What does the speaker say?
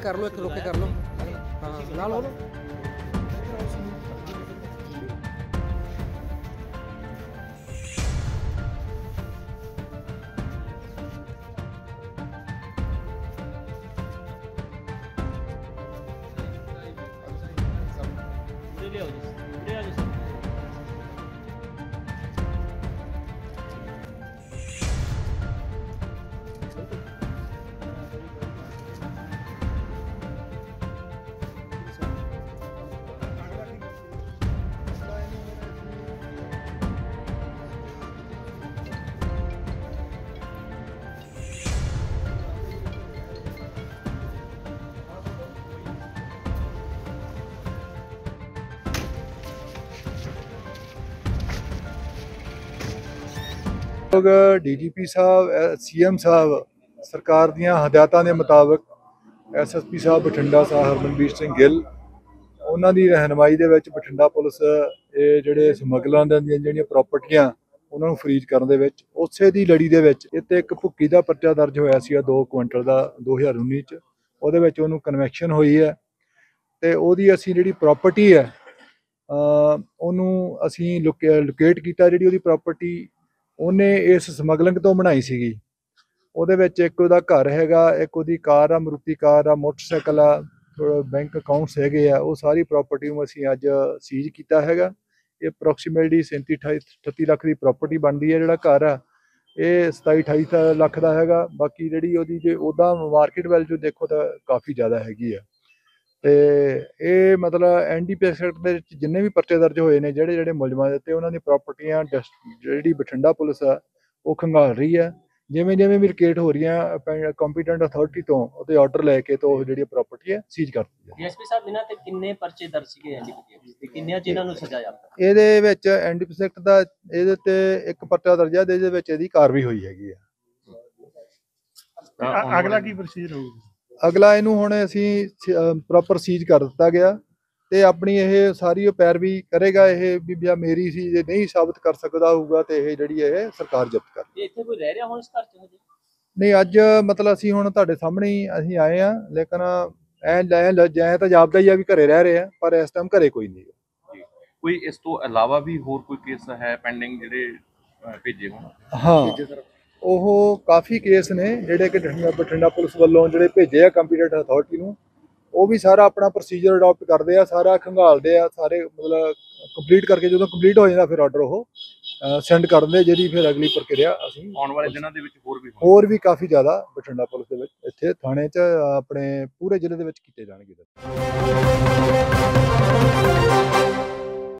कर लो, एक रोके कर लो। हाँ ना लो। ਡੀਜੀਪੀ ਸਾਹਿਬ ਸੀਐਮ ਸਾਹਿਬ ਸਰਕਾਰ ਦੀਆਂ ਹਦਾਇਤਾਂ ਦੇ ਮੁਤਾਬਕ ਐਸਐਸਪੀ ਸਾਹਿਬ ਬਠਿੰਡਾ ਸਾਹਿਬ ਹਰਮਨਵੀਰ ਸਿੰਘ ਗਿੱਲ ਉਹਨਾਂ ਦੀ ਰਹਿਨਮਾਈ ਦੇ ਵਿੱਚ ਬਠਿੰਡਾ ਪੁਲਿਸ ਇਹ ਜਿਹੜੇ ਸਮਗਲਰਾਂ ਦੀਆਂ ਜਿਹੜੀਆਂ ਪ੍ਰਾਪਰਟੀਆਂ ਉਹਨਾਂ ਨੂੰ ਫਰੀਜ਼ ਕਰਨ ਦੇ ਵਿੱਚ ਉਸੇ ਦੀ ਲੜੀ ਦੇ ਵਿੱਚ ਇੱਥੇ ਇੱਕ ਭੁੱਕੀ ਦਾ ਪਰਚਾ ਦਰਜ ਹੋਇਆ ਸੀ 2 ਕੁਇੰਟਲ ਦਾ 2019 ਚ ਉਹਦੇ ਵਿੱਚ ਉਹਨੂੰ ਕਨਵੈਕਸ਼ਨ ਹੋਈ ਹੈ ਤੇ ਉਹਦੀ ਅਸੀਂ ਜਿਹੜੀ ਪ੍ਰਾਪਰਟੀ ਹੈ ਉਹਨੂੰ ਅਸੀਂ ਲੋਕੇਟ ਕੀਤਾ। ਜਿਹੜੀ ਉਹਦੀ ਪ੍ਰਾਪਰਟੀ ਉਹਨੇ ਇਸ ਸਮਗਲਿੰਗ ਤੋਂ ਬਣਾਈ ਸੀਗੀ। ਉਹਦੇ ਵਿੱਚ ਇੱਕ ਉਹਦਾ ਘਰ ਹੈਗਾ, ਇੱਕ ਉਹਦੀ ਕਾਰ ਆ, ਮਰੂਤੀ ਕਾਰ ਆ, ਮੋਟਰਸਾਈਕਲ ਆ, ਥੋੜਾ ਬੈਂਕ ਅਕਾਊਂਟਸ ਹੈਗੇ ਆ। ਉਹ ਸਾਰੀ ਪ੍ਰਾਪਰਟੀ ਨੂੰ ਅਸੀਂ ਅੱਜ ਸੀਜ਼ ਕੀਤਾ ਹੈਗਾ। ਇਹ ਅਪਰੋਕਸੀਮੇਟਲੀ 37-38 ਲੱਖ ਦੀ ਪ੍ਰਾਪਰਟੀ ਬਣਦੀ ਹੈ। ਜਿਹੜਾ ਘਰ ਆ ਇਹ 27-28 ਲੱਖ ਦਾ ਹੈਗਾ। ਬਾਕੀ ਜਿਹੜੀ ਉਹਦੀ ਜੇ ਉਹਦਾ ਮਾਰਕੀਟ ਵੈਲਿਊ ਦੇਖੋ ਤਾਂ ਕਾਫੀ ਜ਼ਿਆਦਾ ਹੈਗੀ ਆ। ਤੇ ਇਹ ਮਤਲਬ ਐਨਡੀਪੀਐਸ ਐਕਟ ਦੇ ਵਿੱਚ ਜਿੰਨੇ ਵੀ ਪਰਚੇ ਦਰਜ ਹੋਏ ਨੇ ਜਿਹੜੇ ਮੁਲਜ਼ਮਾਂ ਦੇ ਉੱਤੇ ਉਹਨਾਂ ਦੀ ਪ੍ਰਾਪਰਟੀਆਂ ਜਿਹੜੀ ਬਠਿੰਡਾ ਪੁਲਿਸ ਆ ਉਹ ਖੰਗਾਲ ਰਹੀ ਹੈ। ਜਿਵੇਂ ਵੀ ਰਿਕੇਟ ਹੋ ਰਹੀਆਂ ਕੰਪੀਟੈਂਟ ਅਥਾਰਟੀ ਤੋਂ ਉਹਦੇ ਆਰਡਰ ਲੈ ਕੇ ਤੋਂ ਜਿਹੜੀ ਪ੍ਰਾਪਰਟੀ ਹੈ ਸੀਜ਼ ਕਰਤੀ ਹੈ। ਡੀਐਸਪੀ ਸਾਹਿਬ ਇਹਨਾਂ ਤੇ ਕਿੰਨੇ ਪਰਚੇ ਦਰਜ ਸੀਗੇ ਐਨਡੀਪੀਐਸ ਤੇ ਕਿੰਨਿਆਂ ਜਿਨ੍ਹਾਂ ਨੂੰ ਸਜ਼ਾ ਜਾਂਦਾ? ਇਹਦੇ ਵਿੱਚ ਐਨਡੀਪੀਐਸ ਐਕਟ ਦਾ ਇਹਦੇ ਤੇ ਇੱਕ ਪਰਚਾ ਦਰਜ ਹੈ, ਇਹਦੇ ਵਿੱਚ ਇਹਦੀ ਕਾਰਵਾਈ ਹੋਈ ਹੈਗੀ ਆ। ਅਗਲਾ ਕੀ ਪ੍ਰੋਸੀਜਰ ਹੋਊਗਾ? ਅਗਲਾ ਇਹਨੂੰ ਹੁਣ ਅਸੀਂ ਪ੍ਰੋਪਰ ਸੀਜ਼ ਕਰ ਦਿੱਤਾ ਗਿਆ ਤੇ ਆਪਣੀ ਇਹ ਸਾਰੀ ਪੈਰਵੀ ਕਰੇਗਾ। ਇਹ ਵੀ ਮੇਰੀ ਸੀ ਜੇ ਨਹੀਂ ਸਾਬਤ ਕਰ ਸਕਦਾ ਹੋਊਗਾ ਤੇ ਇਹ ਜਿਹੜੀ ਇਹ ਸਰਕਾਰ ਜ਼ਬਤ ਕਰ। ਇੱਥੇ ਕੋਈ ਰਹਿ ਰਿਹਾ ਹੁਣ ਇਸ ਘਰ 'ਚ ਹਜੇ? ਨਹੀਂ, ਅੱਜ ਮਤਲਬ ਅਸੀਂ ਹੁਣ ਤੁਹਾਡੇ ਸਾਹਮਣੇ ਹੀ ਅਸੀਂ ਆਏ ਆ, ਲੇਕਿਨ ਐ ਤਾਂ ਜਾਪਦਾ ਹੀ ਆ ਵੀ ਘਰੇ ਰਹਿ ਰਹੇ ਆ, ਪਰ ਇਸ ਟਾਈਮ ਘਰੇ ਕੋਈ ਨਹੀਂ। ਕੋਈ ਇਸ ਤੋਂ ਇਲਾਵਾ ਵੀ ਹੋਰ ਕੋਈ ਕੇਸ ਹੈ ਪੈਂਡਿੰਗ ਜਿਹੜੇ ਭੇਜੇ ਹੋਣ? ਹਾਂ, ਉਹ ਕਾਫੀ ਕੇਸ ਨੇ ਜਿਹੜੇ ਕਿ ਬਠਿੰਡਾ ਪੁਲਿਸ ਵੱਲੋਂ ਜਿਹੜੇ ਭੇਜੇ ਆ ਕੰਪੀਟੈਂਟ ਅਥਾਰਟੀ ਨੂੰ। ਉਹ ਵੀ ਸਾਰਾ ਆਪਣਾ ਪ੍ਰੋਸੀਜਰ ਅਡਾਪਟ ਕਰਦੇ ਆ, ਸਾਰਾ ਖੰਗਾਲਦੇ ਆ, ਸਾਰੇ ਮਤਲਬ ਕੰਪਲੀਟ ਕਰਕੇ ਜਦੋਂ ਕੰਪਲੀਟ ਹੋ ਜਾਂਦਾ ਫਿਰ ਆਰਡਰ ਉਹ ਸੈਂਡ ਕਰ ਦਿੰਦੇ, ਜਿਹਦੀ ਫਿਰ ਅਗਲੀ ਪ੍ਰਕਿਰਿਆ ਅਸੀਂ ਆਉਣ ਵਾਲੇ ਦਿਨਾਂ ਦੇ ਵਿੱਚ ਹੋਰ ਵੀ ਕਾਫੀ ਜ਼ਿਆਦਾ ਬਠਿੰਡਾ ਪੁਲਿਸ ਦੇ ਵਿੱਚ ਇੱਥੇ ਥਾਣੇ 'ਚ ਆਪਣੇ ਪੂਰੇ ਜ਼ਿਲ੍ਹੇ ਦੇ ਵਿੱਚ ਕੀਤੇ ਜਾਣਗੇ।